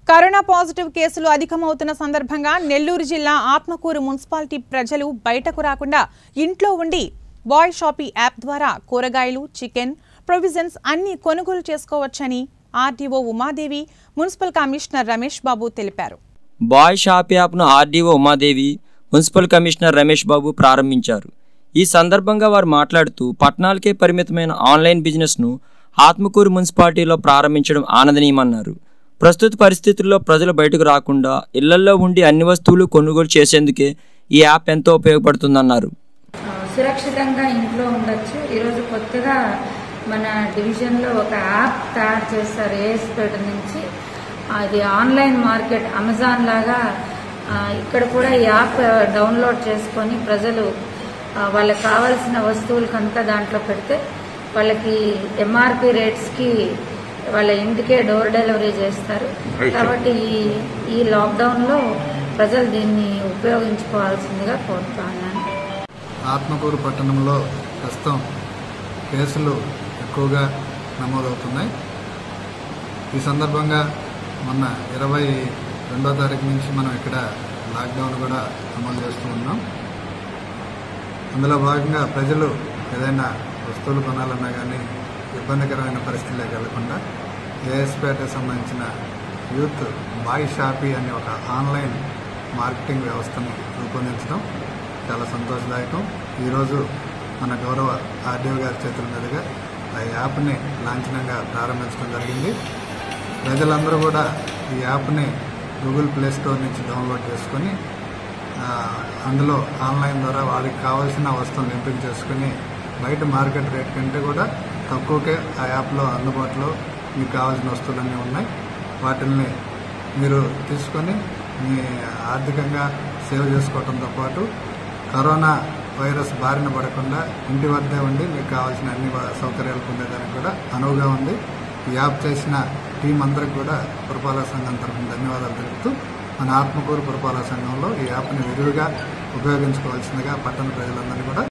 Corona positive కేసులు అధికమవుతున్న సందర్భంగా నెల్లూరు జిల్లా ఆత్మకూరు మున్సిపాలిటీ ప్రజలు బయటకు రాకుండా ఇంట్లో ఉండి బాయ్ షాపీ యాప్ ద్వారా కూరగాయలు, చికెన్, ప్రొవిజన్స్ అన్ని కొనుగోలు చేసుకోవచ్చని RDO Umadevi, municipal commissioner Ramesh Babu తెలిపారు. బాయ్ షాప్ యాప్ను RDO Umadevi, municipal commissioner Ramesh Babu ప్రారంభించారు. ఈ సందర్భంగా వారు మాట్లాడుతూ పట్టణాలకే పరిమితమైన ఆన్లైన్ బిజినెస్ను ఆత్మకూరు మున్సిపాలిటీలో ప్రారంభించడం ఆనందనీయమన్నారు. ప్రస్తుత పరిస్థితుల్లో ప్రజలు బయటకు రాకుండా ఇళ్లలో ఉండి అన్ని వస్తువులు కొనుగోలు చేసేందుకే ఈ యాప్ ఎంతో ఉపయోగపడుతుందన్నారు. సురక్షితంగా ఇంట్లో ఉండొచ్చు. ఈరోజు కొత్తగా మన డివిజన్లో ఒక యాప్ తయారు చేస్తారు ఏఎస్పేట నుంచి. అది ఆన్లైన్ మార్కెట్ అమెజాన్ లాగా ఇక్కడ కూడా ఈ యాప్ డౌన్లోడ్ చేసుకొని ప్రజలు వాళ్ళకి కావాల్సిన వస్తువులు కనుక దాంట్లో పెడితే వాళ్ళకి ఎంఆర్పి రేట్స్కి వాళ్ళ ఇంటికే డోర్ డెలివరీ చేస్తారు. కాబట్టి ఈ లాక్డౌన్లో ప్రజలు దీన్ని ఉపయోగించుకోవాల్సిందిగా కోరుతా ఉన్నాను. ఆత్మకూరు పట్టణంలో ప్రస్తుతం కేసులు ఎక్కువగా నమోదవుతున్నాయి. ఈ సందర్భంగా మొన్న 22వ తారీఖు నుంచి మనం ఇక్కడ లాక్డౌన్ కూడా అమలు చేస్తూ ఉన్నాం. అందులో భాగంగా ప్రజలు ఏదైనా వస్తువులు కొనాలన్నా కానీ ఇబ్బందికరమైన పరిస్థితులకు వెళ్లకుండా ఏఎస్పేటకు సంబంధించిన యూత్ బాయ్ షాపీ అనే ఒక ఆన్లైన్ మార్కెటింగ్ వ్యవస్థను రూపొందించడం చాలా సంతోషదాయకం. ఈరోజు మన గౌరవ ఆర్డీఓ గారి చేతుల మీదుగా ఆ యాప్ని లాంఛనంగా ప్రారంభించడం జరిగింది. ప్రజలందరూ కూడా ఈ యాప్ని గూగుల్ ప్లే స్టోర్ నుంచి డౌన్లోడ్ చేసుకొని అందులో ఆన్లైన్ ద్వారా వారికి కావాల్సిన వస్తువులను ఎంపిక చేసుకుని బయట మార్కెట్ రేట్ కంటే కూడా తక్కువకే ఆ యాప్లో అందుబాటులో మీకు కావాల్సిన వస్తువులన్నీ ఉన్నాయి. వాటిని మీరు తీసుకొని మీ ఆర్థికంగా సేవ్ చేసుకోవడంతో పాటు కరోనా వైరస్ బారిన పడకుండా ఇంటి వద్దే ఉండి మీకు కావాల్సిన అన్ని సౌకర్యాలు పొందేదానికి కూడా అనువుగా ఉంది. ఈ యాప్ చేసిన టీం అందరికి కూడా పురపాలక సంఘం తరఫున ధన్యవాదాలు తెలుపుతూ మన ఆత్మకూరు పురపాలక సంఘంలో ఈ యాప్ని విరివిగా ఉపయోగించుకోవాల్సిందిగా పట్టణ ప్రజలందరినీ కూడా